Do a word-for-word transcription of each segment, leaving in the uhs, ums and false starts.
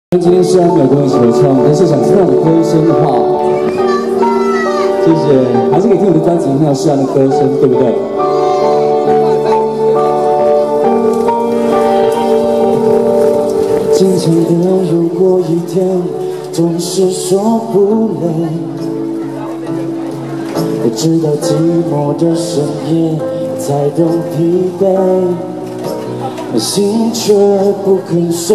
今天虽然没有跟我一起合唱，但是想听我的歌声的话，谢谢，还是可以听我的专辑，听到诗安的歌声，对不对？坚强的如果一天总是说不累，我知道寂寞的深夜才懂疲惫，心却不肯睡。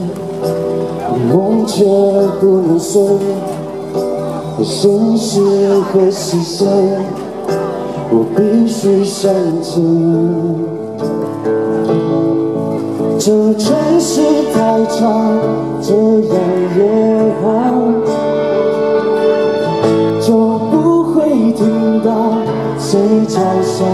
梦却不能睡，现实会实现，我必须向前。这城市太长，这样也好，就不会听到谁嘲笑。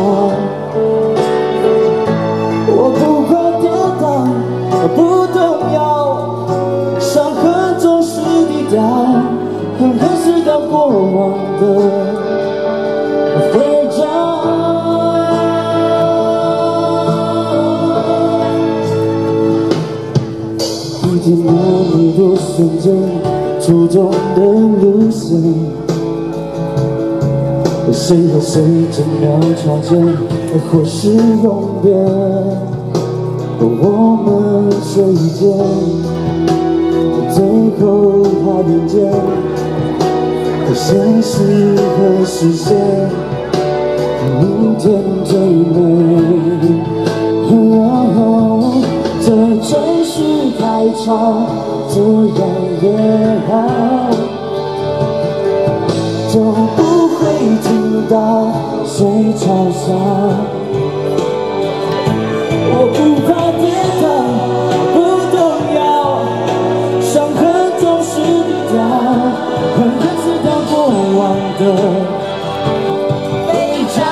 我不怕跌倒，我不动摇。 伤痕总是低调，狠狠撕掉过往的徽章。遇见那么多瞬间，初衷的路线，谁和谁正聊擦肩，或是永别，我们说一见。 最后怕并肩，可现实和实现，明天最美。哦，这城市太吵，这样也好，就不会听到谁嘲笑。我不怕跌倒。 狠狠撕掉过往的徽章，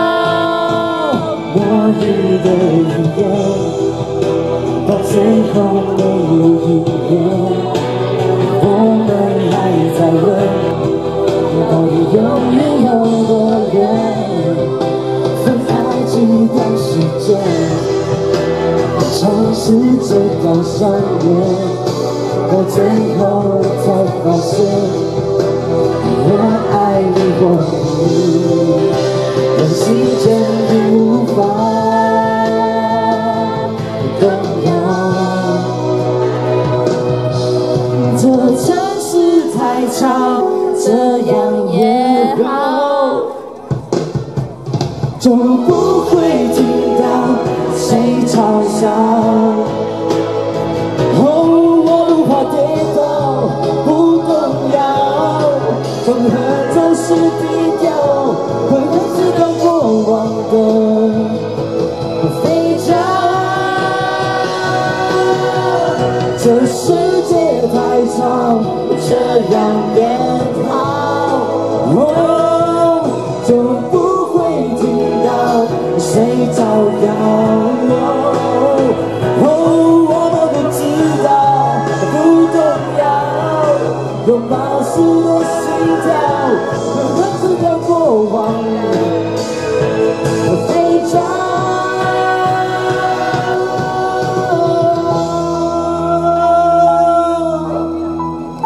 末日的预言，到最后没有应验。我们还在问，到底有没有多远？分开几段时间，尝试这样相恋。 到最后才发现，我爱你过你，人世间已无法动摇。这城市太吵，这样也好，就不会听到谁嘲笑。 狠狠总是低调，狠狠撕掉过往的徽章。这世界太长，这样也好，哦，就不会听到谁造谣。哦，我们都知道，不动摇，拥抱时的。 心跳，